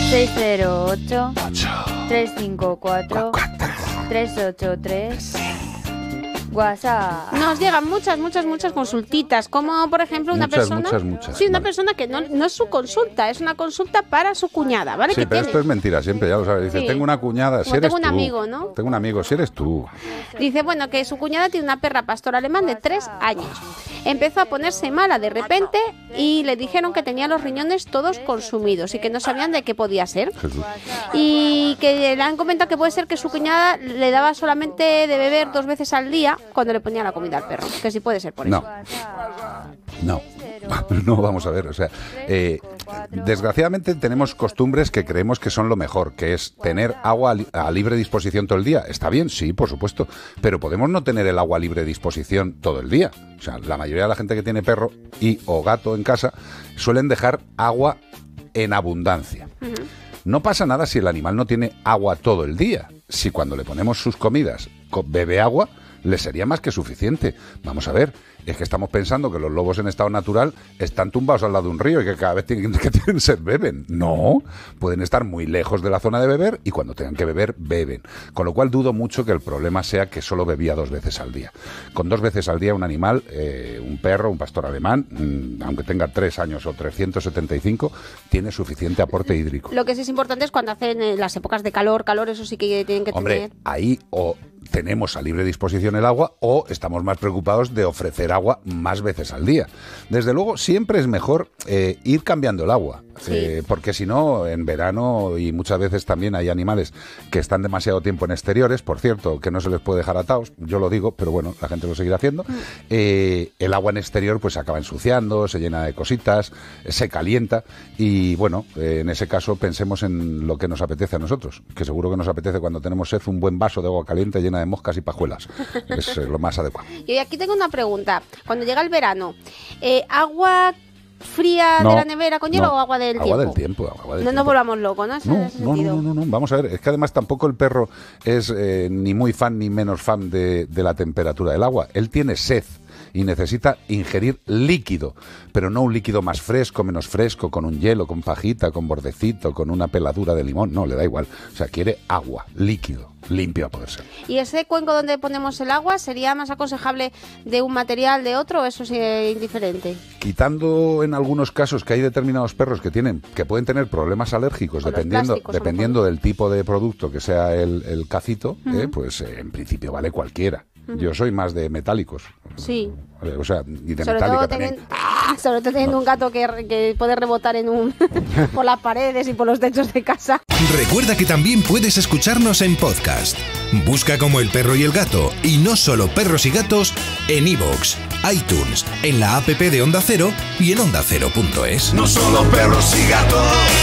608-354-383. WhatsApp. Nos llegan muchas consultitas, como por ejemplo una persona... Muchas. Sí, una persona que no es su consulta, es una consulta para su cuñada, ¿vale? Sí, pero esto es mentira siempre, ya lo sabes. Dice, tengo una cuñada, si eres tú. Tengo un amigo, ¿no? Tengo un amigo, si eres tú. Dice, bueno, que su cuñada tiene una perra pastor alemán de 3 años. Empezó a ponerse mala de repente y le dijeron que tenía los riñones todos consumidos y que no sabían de qué podía ser. Jesús. Y que le han comentado que puede ser que su cuñada le daba solamente de beber 2 veces al día cuando le ponía la comida al perro, que sí puede ser por eso. No, vamos a ver, o sea, desgraciadamente tenemos costumbres que creemos que son lo mejor, que es tener agua a libre disposición todo el día. Está bien, sí, por supuesto, pero podemos no tener el agua a libre disposición todo el día. O sea, la mayoría de la gente que tiene perro o gato en casa suelen dejar agua en abundancia. No pasa nada si el animal no tiene agua todo el día. Si cuando le ponemos sus comidas bebe agua, le sería más que suficiente. Vamos a ver, es que estamos pensando que los lobos en estado natural están tumbados al lado de un río y que cada vez que tienen sed beben. No, pueden estar muy lejos de la zona de beber y cuando tengan que beber, beben. Con lo cual dudo mucho que el problema sea que solo bebía 2 veces al día. Con 2 veces al día un animal, un perro, un pastor alemán, aunque tenga 3 años o 375, tiene suficiente aporte hídrico. Lo que sí es importante es cuando hacen las épocas de calor, eso sí que tienen que tener. Ahí o tenemos a libre disposición el agua o estamos más preocupados de ofrecer agua más veces al día. Desde luego, siempre es mejor ir cambiando el agua, porque si no, en verano y muchas veces también hay animales que están demasiado tiempo en exteriores, por cierto, que no se les puede dejar atados, yo lo digo, pero bueno, la gente lo seguirá haciendo. El agua en exterior pues acaba ensuciando, se llena de cositas, se calienta y bueno, en ese caso pensemos en lo que nos apetece a nosotros, que seguro que nos apetece cuando tenemos sed un buen vaso de agua caliente llena de moscas y pajuelas. Es lo más adecuado. Y aquí tengo una pregunta. Cuando llega el verano, ¿agua fría de la nevera con hielo o agua del tiempo? Agua del tiempo. No nos volvamos locos, ¿no? No. Vamos a ver, es que además tampoco el perro es ni muy fan ni menos fan de la temperatura del agua. Él tiene sed y necesita ingerir líquido, pero no un líquido más fresco, menos fresco, con un hielo, con pajita, con bordecito, con una peladura de limón. No, le da igual. O sea, quiere agua, líquido, limpio a poder ser. ¿Y ese cuenco donde ponemos el agua sería más aconsejable de un material de otro o eso es indiferente? Quitando en algunos casos que hay determinados perros que pueden tener problemas alérgicos dependiendo del tipo de producto que sea el cacito, pues en principio vale cualquiera. Yo soy más de metálicos. Sí. O sea, y de metálica también. Sobre todo teniendo un gato que puede rebotar por las paredes y por los techos de casa. Recuerda que también puedes escucharnos en podcast. Busca como El Perro y el Gato, y no solo perros y gatos, en iVoox, iTunes, en la app de Onda Cero y en ondacero.es. No solo perros y gatos.